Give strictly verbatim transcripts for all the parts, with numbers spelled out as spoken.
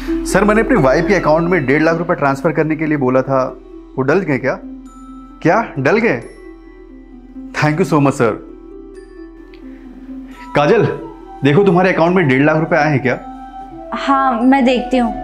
Sir मैंने अपनी wife के अकाउंट में डेढ़ लाख रुपए ट्रांसफर करने के लिए बोला था, वो डल गए क्या? क्या डल गए? Thank you so much sir. Kajal देखो तुम्हारे अकाउंट में डेढ़ लाख रुपए आए हैं क्या? हाँ मैं देखती हूँ।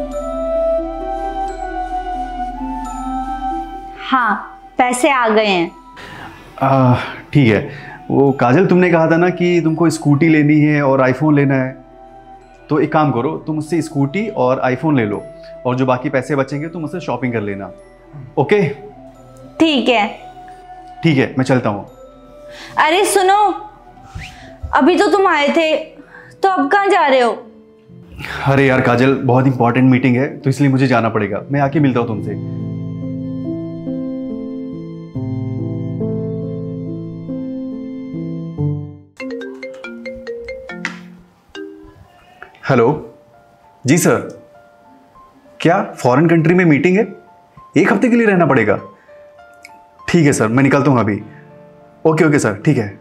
हाँ पैसे आ गए हैं। ठीक है। वो काजल तुमने कहा था ना कि तुमको स्कूटी लेनी है और आईफोन लेना है, तो एक काम करो तुम मुझसे स्कूटी और आईफोन ले लो और जो बाकी पैसे बचेंगे तुम मुझसे शॉपिंग कर लेना। ओके ठीक है। ठीक है मैं चलता हूँ। अरे सुनो, अभी तो तुम आए थे, तो अब कहाँ जा रहे हो? अरे यार काजल बहुत इंपॉर्टेंट मीटिंग है तो इसलिए मुझे जाना पड़ेगा, मैं आके मिलता हूँ तुमसे। हेलो जी सर, क्या फॉरेन कंट्री में मीटिंग है? एक हफ्ते के लिए रहना पड़ेगा? ठीक है सर मैं निकलता हूँ अभी। ओके ओके सर ठीक है।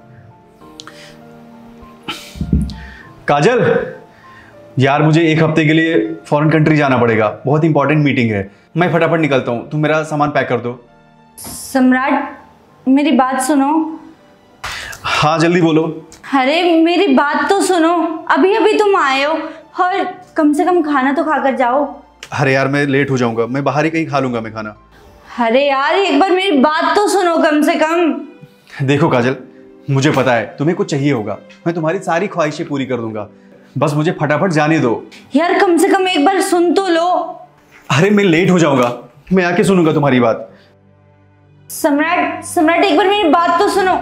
काजल यार मुझे एक हफ्ते के लिए फॉरेन कंट्री जाना पड़ेगा, बहुत इंपॉर्टेंट मीटिंग है, मैं फटाफट निकलता हूँ, तुम मेरा सामान पैक कर दो। सम्राट मेरी बात सुनो। हाँ जल्दी बोलो। अरे मेरी बात तो सुनो, अभी अभी तुम आए हो और कम से कम खाना तो खाकर जाओ। अरे यार मैं लेट हो जाऊंगा, मैं बाहर ही कहीं खा लूंगा मैं खाना। अरे यार एक बार मेरी बात तो सुनो कम से कम। देखो काजल मुझे पता है तुम्हें कुछ चाहिए होगा, मैं तुम्हारी सारी ख्वाहिशें पूरी कर दूंगा, बस मुझे फटाफट जाने दो। यार कम से कम एक बार सुन तो लो। अरे मैं लेट हो जाऊंगा, मैं आके सुनूंगा तुम्हारी बात। सम्राट सम्राट एक बार मेरी बात तो सुनो।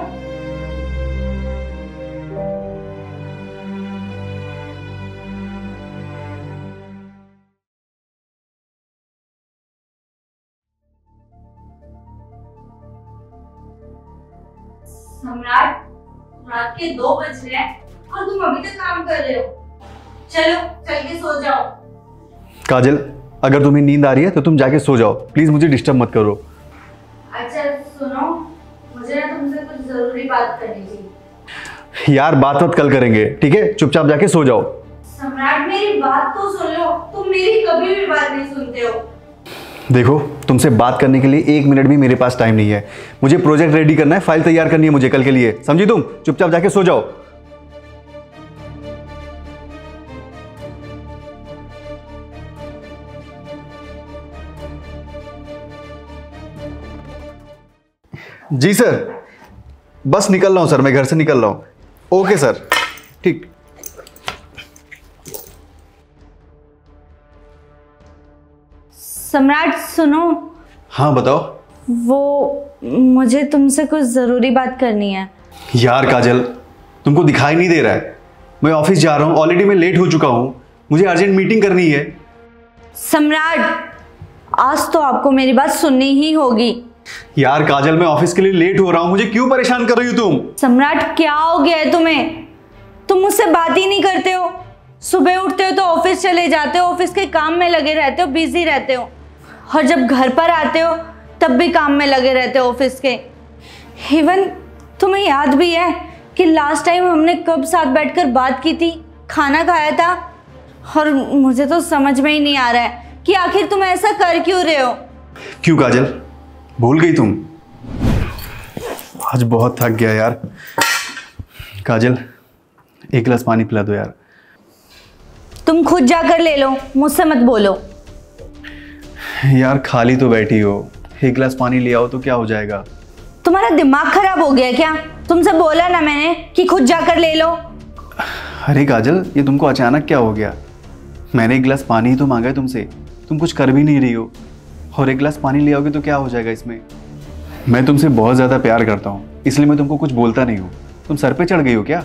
सम्राट रात के दो बज रहे हैं और तुम अभी तक काम कर रहे हो। चलो चल के सो जाओ। काजल अगर तुम्हें नींद आ रही है तो तुम जाके सो जाओ, प्लीज मुझे डिस्टर्ब मत करो। अच्छा सुनो, मुझे ना तुमसे कुछ जरूरी बात करनी थी। यार बात बात कल करेंगे ठीक है, चुपचाप जाके सो जाओ। सम्राट मेरी बात तो सुन लो, तुम मेरी कभी भी बात नहीं सुनते हो। देखो तुमसे बात करने के लिए एक मिनट भी मेरे पास टाइम नहीं है, मुझे प्रोजेक्ट रेडी करना है, फाइल तैयार करनी है मुझे कल के लिए, समझी तुम? चुपचाप जाके सो जाओ। जी सर बस निकल रहा हूं सर, मैं घर से निकल रहा हूं। ओके सर ठीक। सम्राट सुनो। हाँ बताओ। वो मुझे तुमसे कुछ जरूरी बात करनी है। यार काजल तुमको दिखाई नहीं दे रहा है, मैं ऑफिस जा रहा हूँ, ऑलरेडी मैं लेट हो चुका हूँ, मुझे अर्जेंट मीटिंग करनी है। सम्राट आज तो आपको मेरी बात सुननी ही होगी। यार काजल मैं ऑफिस के लिए लेट हो रहा हूँ, मुझे क्यों परेशान कर रही हो तुम? सम्राट क्या हो गया है तुम्हें? तुम मुझसे बात ही नहीं करते हो, सुबह उठते हो तो ऑफिस चले जाते हो, ऑफिस के काम में लगे रहते हो, बिजी रहते हो, और जब घर पर आते हो तब भी काम में लगे रहते हो ऑफिस के। इवन तुम्हें याद भी है कि लास्ट टाइम हमने कब साथ बैठकर बात की थी, खाना खाया था? और मुझे तो समझ में ही नहीं आ रहा है कि आखिर तुम ऐसा कर क्यों रहे हो। क्यों काजल भूल गई तुम? आज बहुत थक गया यार। काजल एक गिलास पानी पिला दो यार। तुम खुद जाकर ले लो, मुझसे मत बोलो। यार खाली तो बैठी हो, एक गिलास पानी ले आओ तो क्या हो जाएगा? तुम्हारा दिमाग खराब हो गया क्या? तुमसे बोला ना मैंने कि खुद जाकर ले लो। अरे काजल ये तुमको अचानक क्या हो गया? मैंने एक गिलास पानी ही तो मांगा है तुमसे, तुम कुछ कर भी नहीं रही हो, और एक गिलास पानी ले आओगे तो क्या हो जाएगा इसमें? मैं तुमसे बहुत ज़्यादा प्यार करता हूँ, इसलिए मैं तुमको कुछ बोलता नहीं हूँ। तुम सर पे चढ़ गई हो क्या?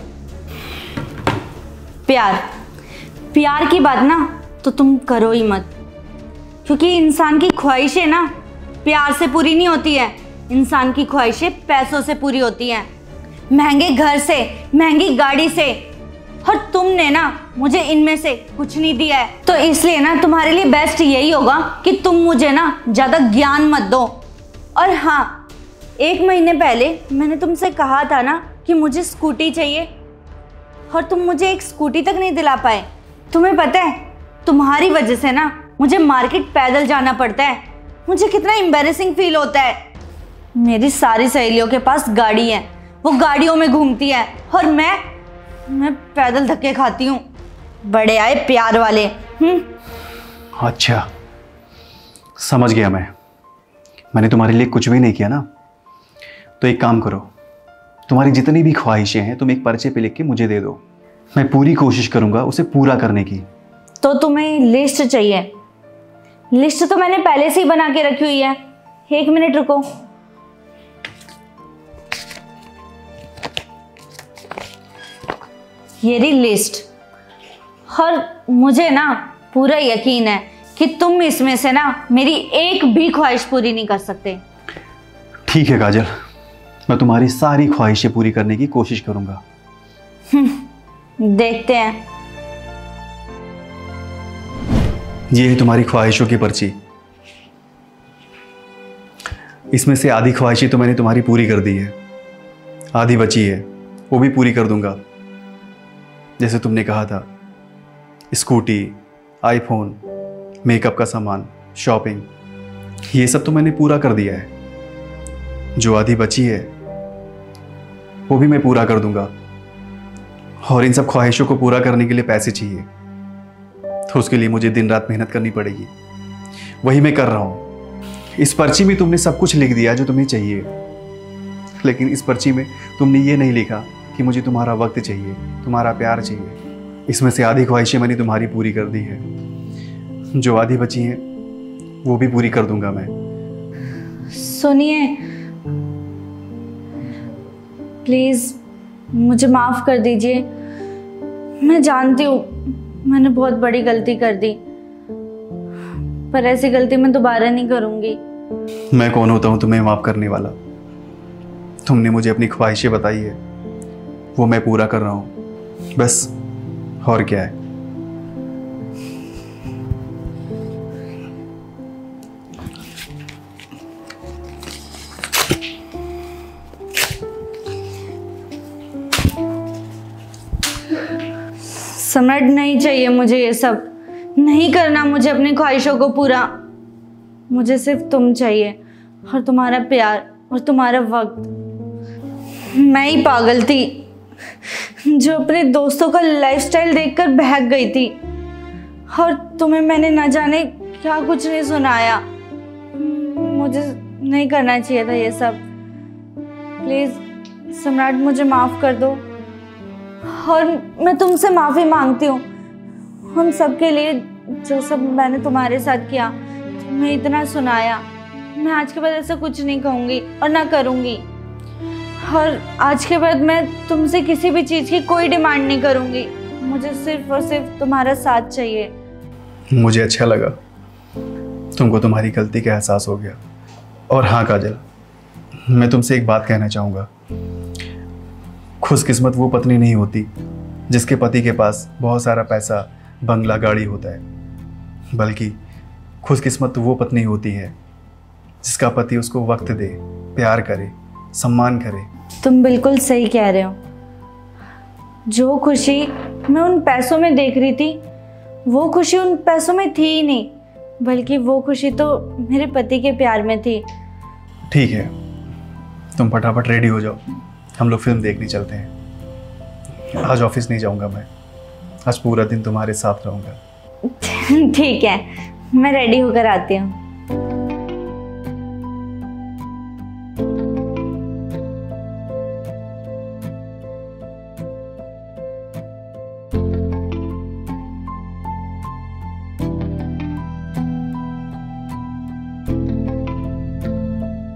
प्यार प्यार की बात ना तो तुम करो ही मत, क्योंकि इंसान की ख्वाहिशें ना प्यार से पूरी नहीं होती है, इंसान की ख्वाहिशें पैसों से पूरी होती हैं, महंगे घर से, महंगी गाड़ी से, और तुमने ना मुझे इनमें से कुछ नहीं दिया है, तो इसलिए ना तुम्हारे लिए बेस्ट यही होगा कि तुम मुझे ना ज़्यादा ज्ञान मत दो। और हाँ, एक महीने पहले मैंने तुमसे कहा था ना कि मुझे स्कूटी चाहिए, और तुम मुझे एक स्कूटी तक नहीं दिला पाए। तुम्हें पता है तुम्हारी वजह से ना मुझे मार्केट पैदल जाना पड़ता है। मुझे कितना एम्बैरेसिंग फील होता है। मेरी सारी सहेलियों के पास गाड़ी है, वो गाड़ियों में घूमती है और मैं मैं पैदल धक्के खाती हूँ। बड़े आए प्यार वाले। हम्म अच्छा, समझ गया मैं। मैंने तुम्हारे लिए कुछ भी नहीं किया ना। तो एक काम करो, तुम्हारी जितनी भी ख्वाहिशें हैं तुम एक पर्चे पे लिख के मुझे दे दो। मैं पूरी कोशिश करूंगा उसे पूरा करने की। तो तुम्हें लिस्ट चाहिए? लिस्ट तो मैंने पहले से ही बना के रखी हुई है। एक मिनट रुको। ये रही लिस्ट। और मुझे ना पूरा यकीन है कि तुम इसमें से ना मेरी एक भी ख्वाहिश पूरी नहीं कर सकते। ठीक है काजल, मैं तुम्हारी सारी ख्वाहिशें पूरी करने की कोशिश करूंगा। देखते हैं। ये है तुम्हारी ख्वाहिशों की पर्ची। इसमें से आधी ख्वाहिशें तो मैंने तुम्हारी पूरी कर दी है, आधी बची है, वो भी पूरी कर दूंगा। जैसे तुमने कहा था, स्कूटी, आईफोन, मेकअप का सामान, शॉपिंग, ये सब तो मैंने पूरा कर दिया है। जो आधी बची है वो भी मैं पूरा कर दूंगा। और इन सब ख्वाहिशों को पूरा करने के लिए पैसे चाहिए, तो उसके लिए मुझे दिन रात मेहनत करनी पड़ेगी। वही मैं कर रहा हूँ। इस पर्ची में तुमने सब कुछ लिख दिया जो तुम्हें चाहिए, लेकिन इस पर्ची में तुमने ये नहीं लिखा कि मुझे तुम्हारा वक्त चाहिए, तुम्हारा प्यार चाहिए। इसमें से आधी ख्वाहिशें मैंने तुम्हारी पूरी कर दी है, जो आधी बची हैं वो भी पूरी कर दूंगा मैं। सुनिए, प्लीज मुझे माफ कर दीजिए। मैं जानती हूँ मैंने बहुत बड़ी गलती कर दी, पर ऐसी गलती मैं दोबारा नहीं करूंगी। मैं कौन होता हूँ तुम्हें माफ करने वाला? तुमने मुझे अपनी ख्वाहिशें बताई है, वो मैं पूरा कर रहा हूँ, बस। और क्या है। सम्राट, नहीं चाहिए मुझे ये सब। नहीं करना मुझे अपनी ख्वाहिशों को पूरा। मुझे सिर्फ तुम चाहिए और तुम्हारा प्यार और तुम्हारा वक्त। मैं ही पागल थी जो अपने दोस्तों का लाइफस्टाइल देखकर बहक गई थी, और तुम्हें मैंने न जाने क्या कुछ नहीं सुनाया। मुझे नहीं करना चाहिए था ये सब। प्लीज सम्राट, मुझे माफ कर दो, और मैं तुमसे माफी मांगती हूँ उन सब के लिए जो सब मैंने तुम्हारे साथ किया, तुम्हें इतना सुनाया। मैं आज के बाद ऐसा कुछ नहीं कहूँगी और ना करूँगी, और आज के बाद मैं तुमसे किसी भी चीज़ की कोई डिमांड नहीं करूँगी। मुझे सिर्फ और सिर्फ तुम्हारा साथ चाहिए। मुझे अच्छा लगा तुमको तुम्हारी गलती का एहसास हो गया। और हाँ काजल, मैं तुमसे एक बात कहना चाहूँगा। खुशकिस्मत वो पत्नी नहीं होती जिसके पति के पास बहुत सारा पैसा, बंगला, गाड़ी होता है, बल्कि खुशकिस्मत वो पत्नी होती है जिसका पति उसको वक्त दे, प्यार करे, सम्मान करे। तुम बिल्कुल सही कह रहे हो। जो खुशी मैं उन पैसों में देख रही थी, वो खुशी उन पैसों में थी ही नहीं, बल्कि वो खुशी तो मेरे पति के प्यार में थी। ठीक है, तुम फटाफट रेडी हो जाओ, हम लोग फिल्म देखने चलते हैं। आज ऑफिस नहीं जाऊंगा मैं, आज पूरा दिन तुम्हारे साथ रहूंगा। ठीक है, मैं रेडी होकर आती हूँ।